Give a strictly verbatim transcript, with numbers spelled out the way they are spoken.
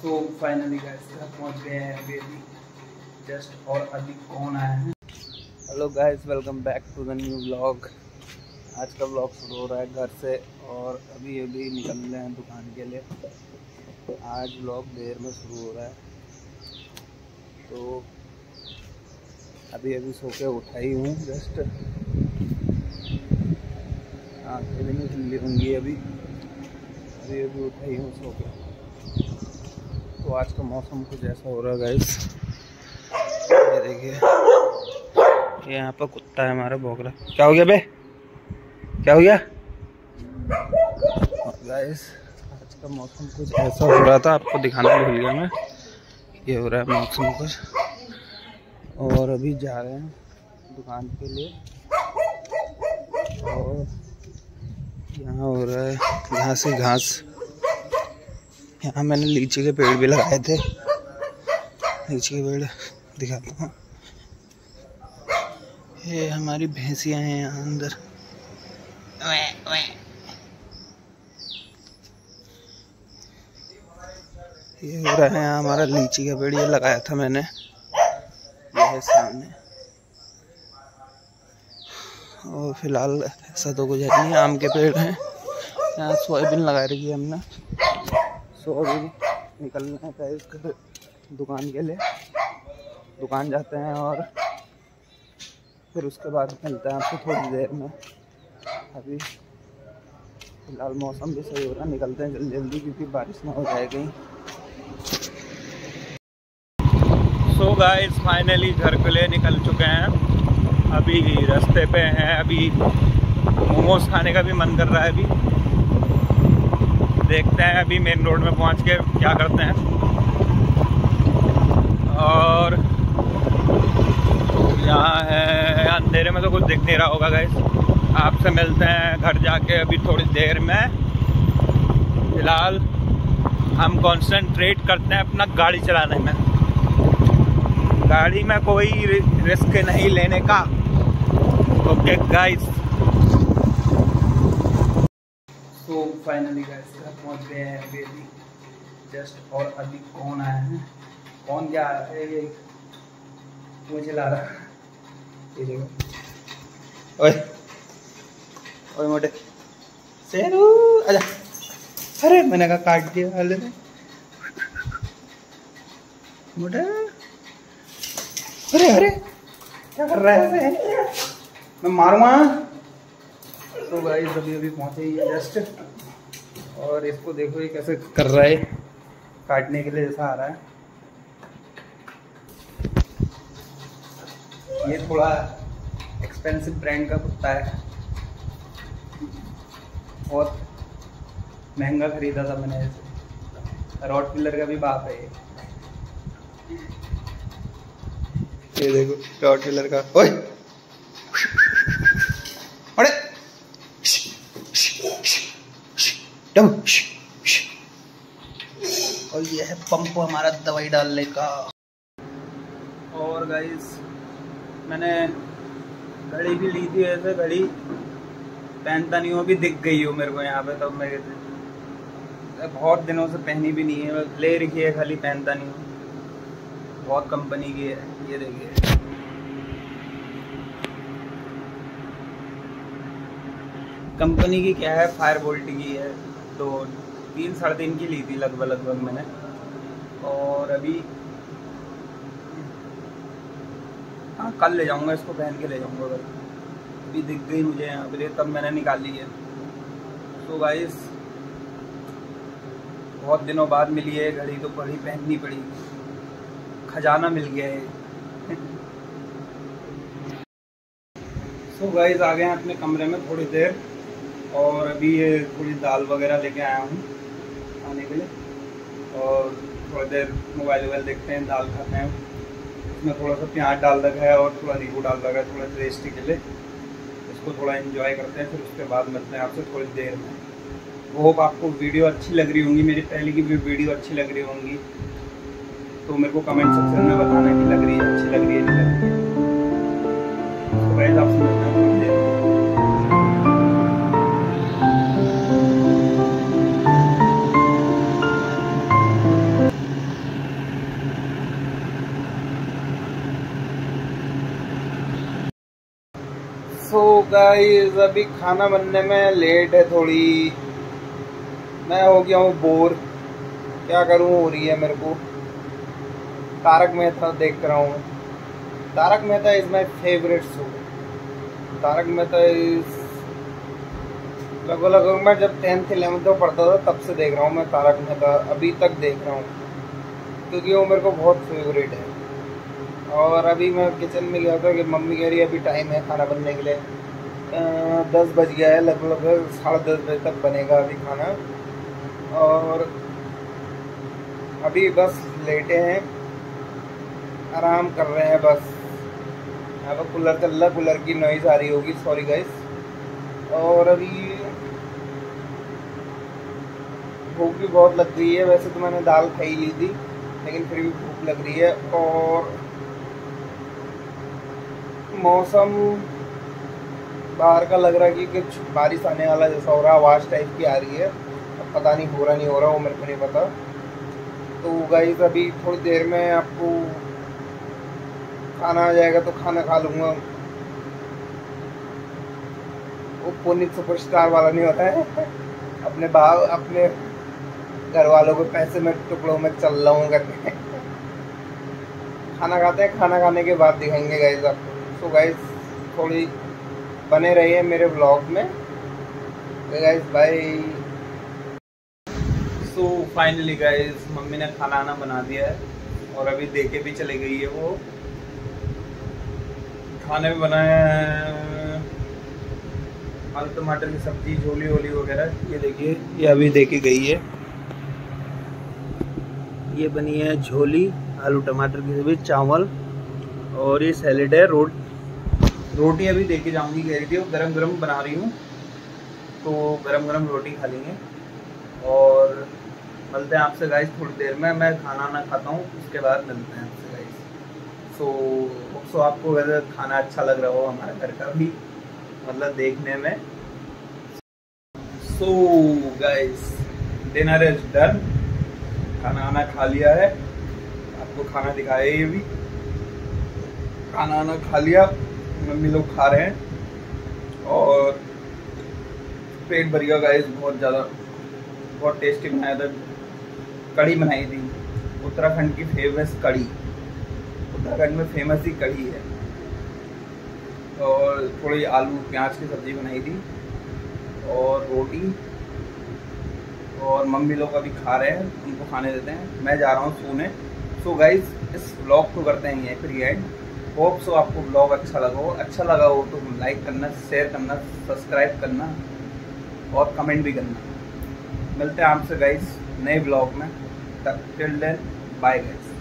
तो finally guys घर पहुंच गए हैं अभी अभी जस्ट। और अभी कौन आया है? Hello guys, welcome back to the new vlog. आज का व्लॉग शुरू हो रहा है घर से और अभी अभी निकल रहे हैं दुकान के लिए। आज व्लॉग देर में शुरू हो रहा है तो अभी अभी सो के उठा ही हूँ जस्ट। आँखें भी नहीं खुली होंगी अभी अभी अभी उठा ही हूँ सो के। तो आज का मौसम कुछ ऐसा हो रहा है गाइस, ये देखिए यहाँ पर कुत्ता है हमारा भौंक रहा। क्या हो गया बे, क्या हो गया गाइस? आज का मौसम कुछ ऐसा हो रहा था, आपको दिखाना भूल गया मैं। ये हो रहा है मौसम कुछ, और अभी जा रहे हैं दुकान के लिए। और यहाँ हो रहा है घास ही घास। यहाँ मैंने लीची के पेड़ भी लगाए थे, लीची के पेड़ दिखाता हूँ। ये हमारी भैंसियाँ हैं यहाँ अंदर। वे, वे। ये हो रहा है यहाँ हमारा लीची का पेड़, ये लगाया था मैंने, ये है सामने। और फिलहाल ऐसा तो कुछ नहीं, आम के पेड़ हैं। यहाँ सोयाबीन लगा रखी है हमने। सोयाबीन निकलना है इसका दुकान के लिए। दुकान जाते हैं और फिर उसके बाद मिलते हैं आपको थोड़ी देर में। अभी फिलहाल मौसम भी सही हो रहा है, निकलते हैं जल्दी जल्दी क्योंकि बारिश ना हो जाए कहीं। सो गाइस फाइनली घर के लिए निकल चुके हैं। अभी रास्ते पे हैं, अभी मोमोज खाने का भी मन कर रहा है। अभी देखते हैं अभी मेन रोड में पहुंच के क्या करते हैं। और यहाँ है, अंधेरे में तो कुछ दिख नहीं रहा होगा गाइस। आपसे मिलते हैं घर जाके अभी थोड़ी देर में। फिलहाल हम कंसंट्रेट करते हैं अपना गाड़ी चलाने में। गाड़ी में कोई रिस्क नहीं लेने का। Okay guys. तो फाइनली गाइस घर पहुंच गए हैं अभी अभी जस्ट। और अभी कौन आया है, कौन क्या आया है? ये मुझे ला रहा है, ये देखो। ओए ओए मोटे शेरू आजा। अरे मैंने कहा काट दिया वाले ने मोटे। अरे अरे क्या कर रहा है ऐसे? मैं मारूंगा। तो गाइस अभी अभी पहुंचे ही जस्ट। और इसको देखो ये कैसे कर रहा है, काटने के लिए जैसा आ रहा है। ये थोड़ा एक्सपेंसिव ब्रांड का कुत्ता है, बहुत महंगा खरीदा था मैंने इसे। रॉटविलर का भी बाप है ये। ये देखो रॉटविलर का। ओए अरे और ये है पंप हमारा दवाई डालने का। और गाइस मैंने घड़ी भी ली थी, ऐसे घड़ी पहनता नहीं हूँ, अभी दिख गई हो मेरे को यहाँ पे। तब मेरे बहुत दिनों से पहनी भी नहीं है, ले रखी है खाली, पहनता नहीं हूँ। बहुत कंपनी की है, ये देखिए। कंपनी की क्या है, फायर बोल्ट की है। तो तीन साढ़े तीन की ली थी लगभग लगभग मैंने। और अभी हाँ कल ले जाऊंगा इसको, पहन के ले जाऊंगा। अगर अभी दिख गई मुझे यहाँ पे तब मैंने निकाली है। तो गाइस बहुत दिनों बाद मिली है घड़ी, तो घड़ी पहननी पड़ी, खजाना मिल गया है। सो गाइस आ गए हैं अपने कमरे में थोड़ी देर। और अभी ये थोड़ी दाल वगैरह लेके आया हूँ खाने के लिए। और थोड़ी देर मोबाइल वोबाइल देखते हैं, दाल खाते हैं। इसमें थोड़ा सा प्याज डाल रखा है और थोड़ा नींबू डाल रखा है थोड़ा टेस्टी के लिए। इसको थोड़ा एंजॉय करते हैं, फिर उसके बाद मिलते हैं आपसे थोड़ी देर में। होप आपको वीडियो अच्छी लग रही होंगी, मेरी पहले की भी वीडियो अच्छी लग रही होंगी। तो मेरे को कमेंट सेक्शन में बताना कि लग रही है, अच्छी लग रही है, नहीं लग रही है। तो गाइस आपसे मिलते हैं थोड़ी देर। गाइस अभी खाना बनने में लेट है थोड़ी, मैं हो गया हूँ बोर, क्या करूँ, हो रही है मेरे को। तारक मेहता देख रहा हूँ। Tarak Mehta is my favourite show. Tarak Mehta is लगभग लगभग मैं जब टेंथ इलेवेंथ में पढ़ता था तब से देख रहा हूँ मैं तारक मेहता, अभी तक देख रहा हूँ क्योंकि वो मेरे को बहुत फेवरेट है। और अभी मैं किचन में गया था कि मम्मी कह रही है अभी टाइम है खाना बनने के लिए, आ, दस बज गया है, लगभग लगभग साढ़े दस बजे तक बनेगा अभी खाना। और अभी बस लेटे हैं, आराम कर रहे हैं बस। यहाँ पर कूलर चल रहा, कूलर की नॉइज़ आ रही होगी, सॉरी गाइस। और अभी भूख भी बहुत लग रही है, वैसे तो मैंने दाल खाई ली थी लेकिन फिर भी भूख लग रही है। और मौसम बाहर का लग रहा है कि कुछ बारिश आने वाला जैसा हो रहा है, आवाज़ टाइप की आ रही है, अब पता नहीं हो रहा नहीं हो रहा वो मेरे को नहीं पता। तो गाइस अभी थोड़ी देर में आपको खाना आ जाएगा तो खाना खा लूँगा। वो पुनीत सुपरस्टार वाला नहीं होता है अपने भाव अपने घर वालों को पैसे में टुकड़ों में चल रहा हूँ करके। खाना खाते हैं, खाना खाने के बाद दिखाएंगे गाइस आपको। सो गाइस थोड़ी बने रहिए मेरे ब्लॉग में। Guys bye. So finally guys mummy ने खाना आना बना दिया है और अभी दे के भी चली गई है। वो खाने में बनाया है आलू टमाटर की सब्जी, झोली वोली वगैरह। ये देखिए ये अभी दे के गई है, ये बनी है झोली आलू टमाटर की सब्जी, चावल और ये सैलेड है। रोट रोटी अभी दे के जाऊँगी, कह रही थी वो गरम गरम बना रही हूँ तो गरम गरम रोटी खा लेंगे। और मिलते हैं आपसे गाइस थोड़ी देर में, मैं खाना ना खाता हूँ उसके बाद मिलते हैं आपसे गाइस। सो सो आपको वैसे खाना अच्छा लग रहा हो हमारे घर का भी, मतलब देखने में। So guys dinner is done, खाना आना खा लिया है, आपको खाना दिखाया ये भी। खाना आना खा लिया, मम्मी लोग खा रहे हैं और पेट भर गया गाइस, बहुत ज़्यादा, बहुत टेस्टी बनाया था। कढ़ी बनाई थी, उत्तराखंड की फेमस कढ़ी, उत्तराखंड में फेमस ही कढ़ी है। और थोड़ी आलू प्याज की सब्जी बनाई थी और रोटी। और मम्मी लोग अभी खा रहे हैं, उनको खाने देते हैं, मैं जा रहा हूँ सोने। सो गाइस इस ब्लॉग को करते हैं यहीं पर एंड। होप सो आपको ब्लॉग अच्छा लगा हो, अच्छा लगा हो तो लाइक करना, शेयर करना, सब्सक्राइब करना और कमेंट भी करना। मिलते हैं आपसे गाइस नए ब्लॉग में, तब टिल देन बाय गाइस।